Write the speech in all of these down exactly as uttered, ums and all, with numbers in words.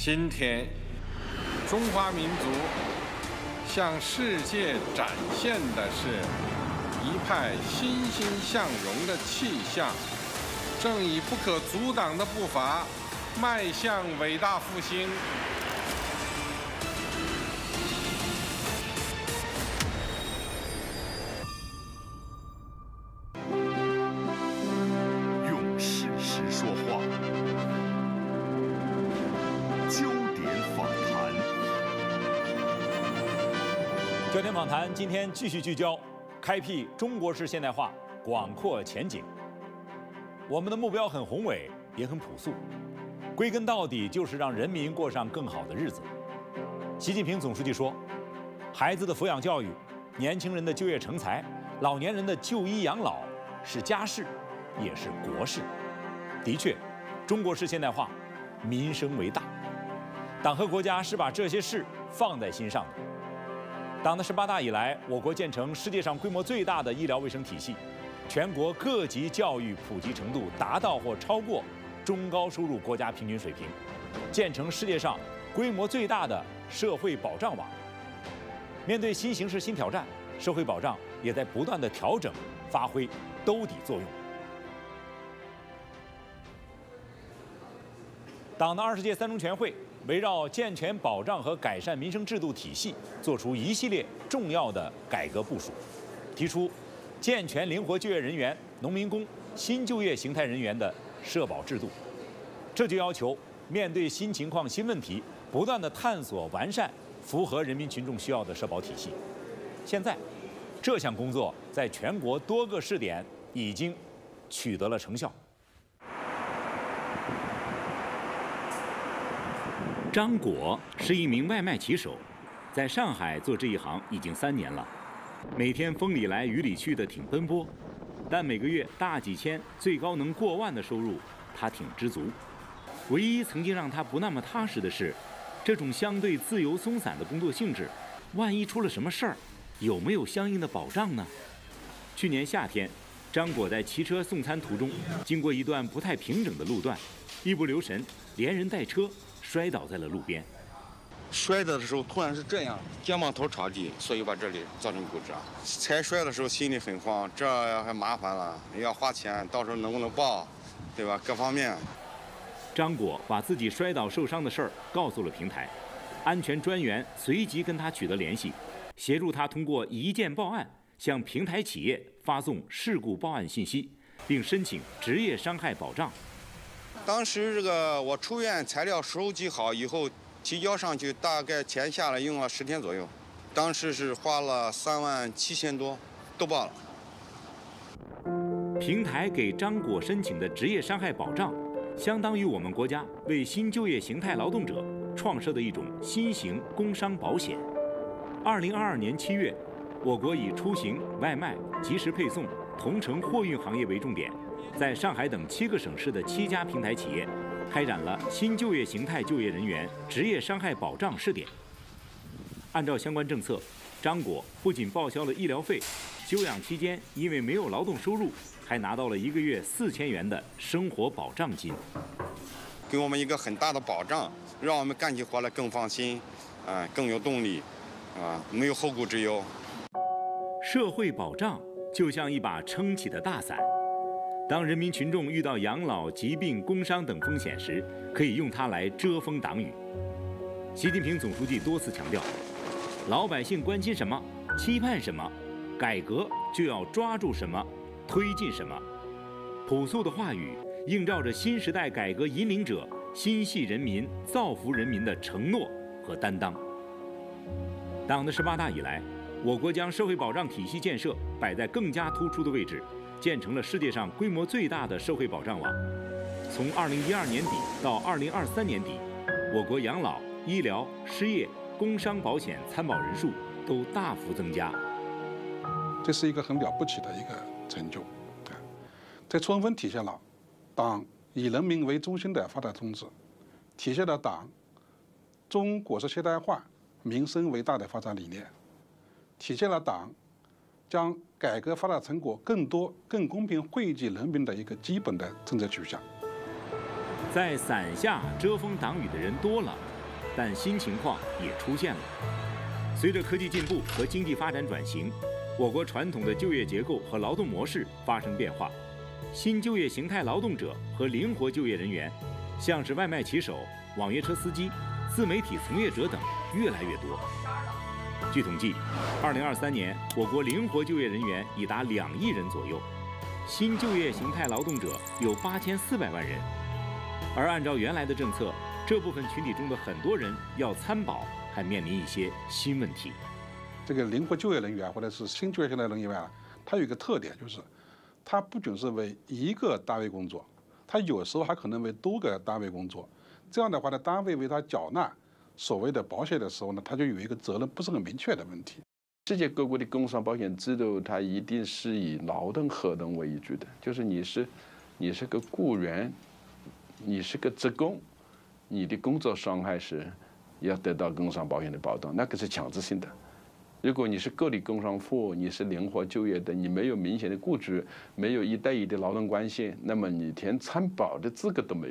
今天，中华民族向世界展现的是一派欣欣向荣的气象，正以不可阻挡的步伐迈向伟大复兴。 用事实说话，焦点访谈。 焦点访谈今天继续聚焦，开辟中国式现代化广阔前景。我们的目标很宏伟，也很朴素，归根到底就是让人民过上更好的日子。习近平总书记说，孩子的抚养教育、年轻人的就业成才、老年人的就医养老是家事，也是国事。的确，中国式现代化，民生为大。党和国家是把这些事放在心上的。党的十八大以来，我国建成世界上规模最大的医疗卫生体系，全国各级教育普及程度达到或超过中高收入国家平均水平，建成世界上规模最大的社会保障网。面对新形势新挑战，社会保障也在不断的调整，发挥兜底作用。党的二十届三中全会围绕健全保障和改善民生制度体系，做出一系列重要的改革部署，提出健全灵活就业人员、农民工、新就业形态人员的社保制度。这就要求面对新情况、新问题，不断地探索完善符合人民群众需要的社保体系。现在，这项工作在全国多个试点已经取得了成效。张果是一名外卖骑手，在上海做这一行已经三年了，每天风里来雨里去的挺奔波，但每个月大几千、最高能过万的收入，他挺知足。唯一曾经让他不那么踏实的是，这种相对自由松散的工作性质，万一出了什么事儿，有没有相应的保障呢？去年夏天，张果在骑车送餐途中，经过一段不太平整的路段，一不留神，连人带车摔倒在了路边。 摔的时候突然是这样，肩膀头朝地，所以把这里造成骨折。才摔的时候心里很慌，这还麻烦了，要花钱，到时候能不能报，对吧？各方面。 张果把自己摔倒受伤的事儿告诉了平台，安全专员随即跟他取得联系，协助他通过一键报案向平台企业发送事故报案信息，并申请职业伤害保障。 当时这个我出院材料收集好以后提交上去，大概钱下来用了十天左右，当时是花了三万七千多，都报了。 平台给张果申请的职业伤害保障，相当于我们国家为新就业形态劳动者创设的一种新型工伤保险。二零二二年七月，我国以出行、外卖、即时配送、同城货运行业为重点，在上海等七个省市的七家平台企业开展了新就业形态就业人员职业伤害保障试点。按照相关政策，张果不仅报销了医疗费，休养期间因为没有劳动收入，还拿到了一个月四千元的生活保障金， 给我们一个很大的保障，让我们干起活来更放心，啊、呃，更有动力，啊，没有后顾之忧。 社会保障就像一把撑起的大伞，当人民群众遇到养老、疾病、工伤等风险时，可以用它来遮风挡雨。习近平总书记多次强调，老百姓关心什么，期盼什么，改革就要抓住什么，推进什么。朴素的话语映照着新时代改革引领者心系人民、造福人民的承诺和担当。党的十八大以来，我国将社会保障体系建设摆在更加突出的位置，建成了世界上规模最大的社会保障网。从二零一二年底到二零二三年底，我国养老、医疗、失业、工伤保险参保人数都大幅增加。 这是一个很了不起的一个成就，这充分体现了党以人民为中心的发展宗旨，体现了党中国式现代化、民生为大的发展理念，体现了党将改革发展成果更多、更公平惠及人民的一个基本的政策取向。 在伞下遮风挡雨的人多了， 但新情况也出现了。随着科技进步和经济发展转型，我国传统的就业结构和劳动模式发生变化，新就业形态劳动者和灵活就业人员，像是外卖骑手、网约车司机、自媒体从业者等越来越多。据统计，二零二三年我国灵活就业人员已达两亿人左右，新就业形态劳动者有八千四百万人。而按照原来的政策，这部分群体中的很多人要参保，还面临一些新问题。 这个灵活就业人员或者是新就业形态人员啊，它有一个特点，就是它不仅是为一个单位工作，它有时候还可能为多个单位工作。这样的话呢，单位为他缴纳所谓的保险的时候呢，他就有一个责任不是很明确的问题。 世界各国的工伤保险制度，它一定是以劳动合同为依据的，就是你是你是个雇员，你是个职工，你的工作伤害是要得到工伤保险的保障，那个是强制性的。如果你是个体工伤户，你是灵活就业的，你没有明显的雇主，没有一对一的劳动关系，那么你连参保的资格都没有。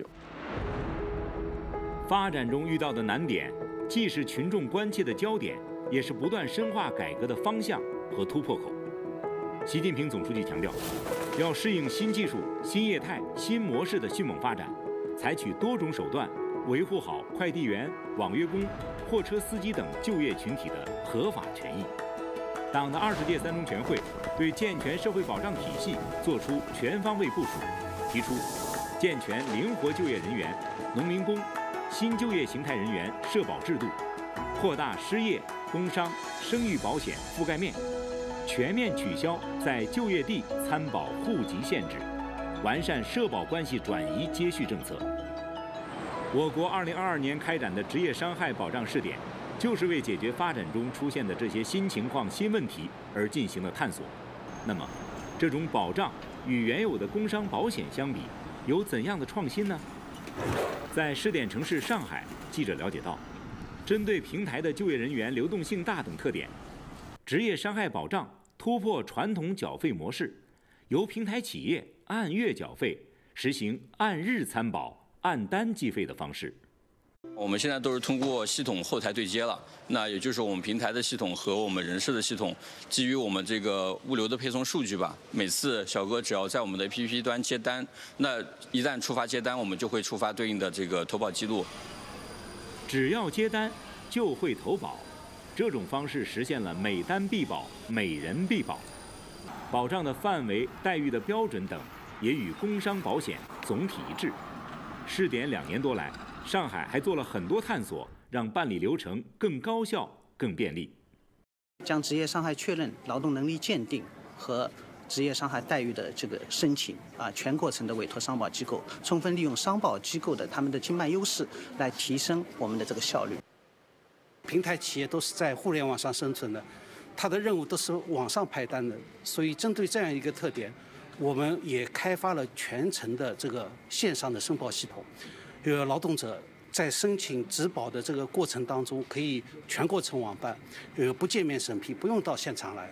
发展中遇到的难点，既是群众关切的焦点，也是不断深化改革的方向和突破口。习近平总书记强调，要适应新技术、新业态、新模式的迅猛发展，采取多种手段，维护好快递员、网约工、货车司机等就业群体的合法权益。党的二十届三中全会对健全社会保障体系作出全方位部署，提出健全灵活就业人员、农民工、新就业形态人员社保制度，扩大失业、工伤、生育保险覆盖面，全面取消在就业地参保户籍限制，完善社保关系转移接续政策。我国二零二二年开展的职业伤害保障试点，就是为解决发展中出现的这些新情况、新问题而进行了探索。那么，这种保障与原有的工伤保险相比，有怎样的创新呢？在试点城市上海，记者了解到，针对平台的就业人员流动性大等特点，职业伤害保障突破传统缴费模式，由平台企业按月缴费，实行按日参保、按单计费的方式。 我们现在都是通过系统后台对接了，那也就是我们平台的系统和我们人事的系统，基于我们这个物流的配送数据吧，每次小哥只要在我们的 A P P 端接单，那一旦触发接单，我们就会触发对应的这个投保记录。 只要接单就会投保，这种方式实现了每单必保、每人必保，保障的范围、待遇的标准等也与工伤保险总体一致。试点两年多来，上海还做了很多探索，让办理流程更高效、更便利。 将职业伤害确认、劳动能力鉴定和职业伤害待遇的这个申请啊，全过程的委托商保机构，充分利用商保机构的他们的经脉优势，来提升我们的这个效率。 平台企业都是在互联网上生存的，它的任务都是网上派单的，所以针对这样一个特点，我们也开发了全程的这个线上的申报系统。有劳动者在申请职保的这个过程当中，可以全过程网办，有不见面审批，不用到现场来。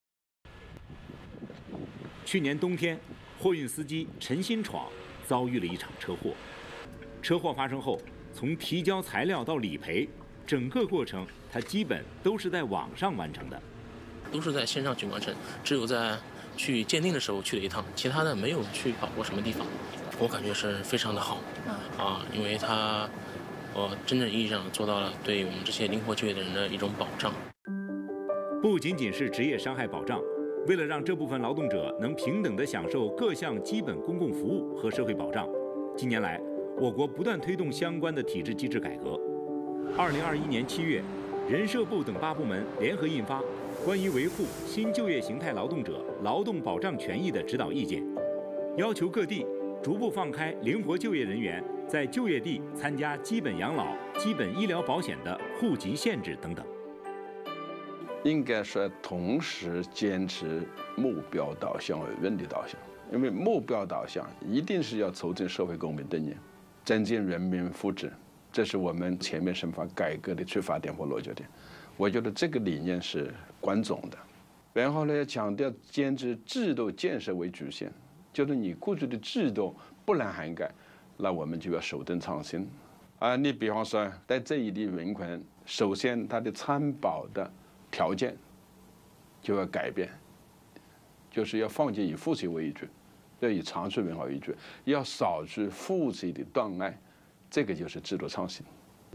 去年冬天，货运司机陈新闯遭遇了一场车祸。车祸发生后，从提交材料到理赔，整个过程他基本都是在网上完成的， 都是在线上去完成，只有在去鉴定的时候去了一趟，其他的没有去跑过什么地方。我感觉是非常的好，啊，因为它，我真正意义上做到了对我们这些灵活就业的人的一种保障。 不仅仅是职业伤害保障，为了让这部分劳动者能平等地享受各项基本公共服务和社会保障，近年来，我国不断推动相关的体制机制改革。二零二一年七月，人社部等八部门联合印发《关于维护新就业形态劳动者劳动保障权益的指导意见》，要求各地逐步放开灵活就业人员在就业地参加基本养老、基本医疗保险的户籍限制等等。 应该说同时坚持目标导向和问题导向，因为目标导向一定是要促进社会公平正义，增进人民福祉，这是我们全面深化改革的出发点和落脚点。我觉得这个理念是关重的。然后呢，强调坚持制度建设为主线，就是你过去的制度不能涵盖，那我们就要手动创新， 啊，你比方说在这一类人群，首先他的参保的条件就要改变，就是要放弃以父系为主，要以长期文化为主，要扫除父系的断案，这个就是制度创新。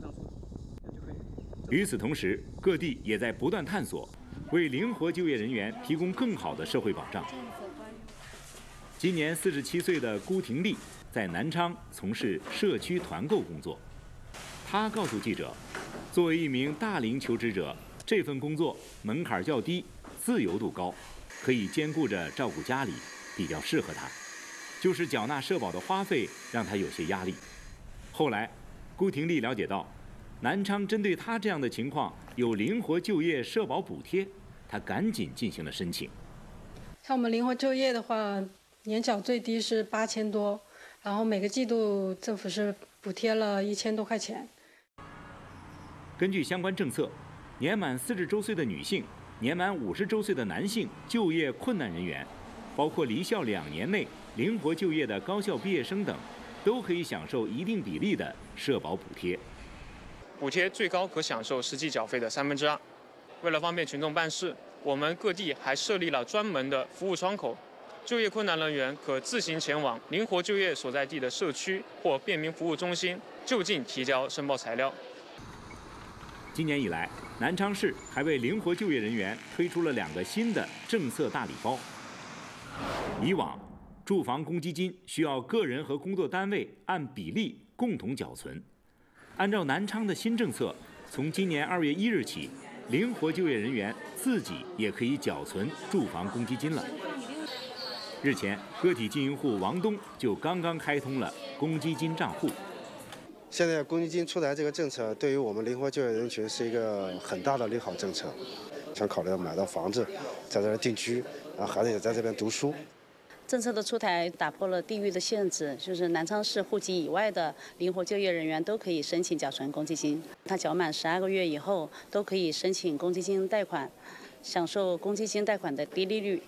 与此同时，各地也在不断探索，为灵活就业人员提供更好的社会保障。今年四十七岁的辜廷丽在南昌从事社区团购工作。她告诉记者，作为一名大龄求职者，这份工作门槛较低，自由度高，可以兼顾着照顾家里，比较适合她。就是缴纳社保的花费让她有些压力。后来，辜廷丽了解到，南昌针对她这样的情况有灵活就业社保补贴，她赶紧进行了申请。 像我们灵活就业的话，年缴最低是八千多，然后每个季度政府是补贴了一千多块钱。 根据相关政策，年满四十周岁的女性、年满五十周岁的男性就业困难人员，包括离校两年内灵活就业的高校毕业生等，都可以享受一定比例的社保补贴。 补贴最高可享受实际缴费的三分之二。为了方便群众办事，我们各地还设立了专门的服务窗口，就业困难人员可自行前往灵活就业所在地的社区或便民服务中心就近提交申报材料。 今年以来，南昌市还为灵活就业人员推出了两个新的政策大礼包。以往，住房公积金需要个人和工作单位按比例共同缴存。按照南昌的新政策，从今年二月一日起，灵活就业人员自己也可以缴存住房公积金了。日前，个体经营户王东就刚刚开通了公积金账户。 现在公积金出台这个政策，对于我们灵活就业人群是一个很大的利好政策。想考虑买到房子，在这儿定居，然后孩子也在这边读书。 政策的出台打破了地域的限制，就是南昌市户籍以外的灵活就业人员都可以申请缴存公积金。他缴满十二个月以后，都可以申请公积金贷款，享受公积金贷款的低利率。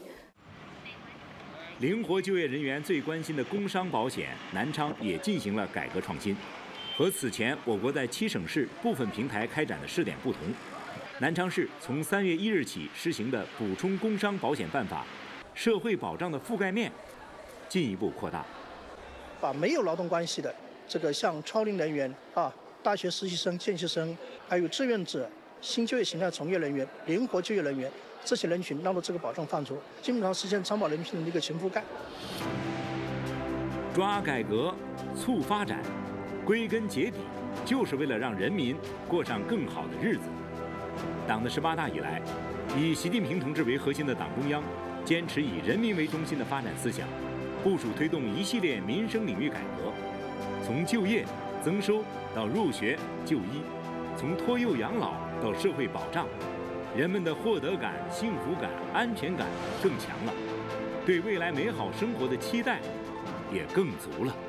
灵活就业人员最关心的工伤保险，南昌也进行了改革创新。和此前我国在七省市部分平台开展的试点不同，南昌市从三月一日起施行的补充工伤保险办法，社会保障的覆盖面进一步扩大， 把没有劳动关系的这个像超龄人员啊、大学实习生、见习生，还有志愿者、新就业形态从业人员、灵活就业人员这些人群纳入这个保障范畴，基本上实现参保人群的一个全覆盖。 抓改革，促发展，归根结底就是为了让人民过上更好的日子。党的十八大以来，以习近平同志为核心的党中央坚持以人民为中心的发展思想，部署推动一系列民生领域改革，从就业、增收到入学、就医，从托幼养老到社会保障，人们的获得感、幸福感、安全感更强了，对未来美好生活的期待也更足了。